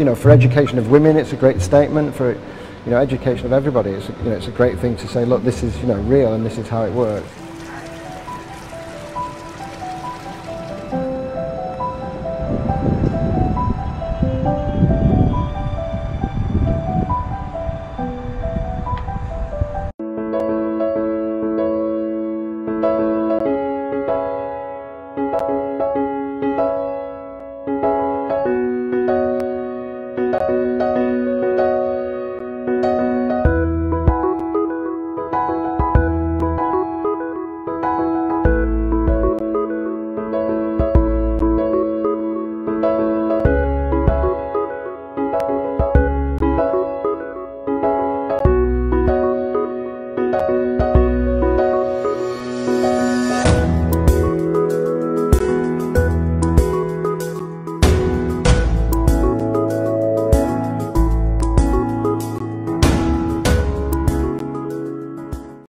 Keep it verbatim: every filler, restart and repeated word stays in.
you know, for education of women, it's a great statement. For, you know, education of everybody, it's a, you know, it's a great thing to say, look, this is, you know, real and this is how it works.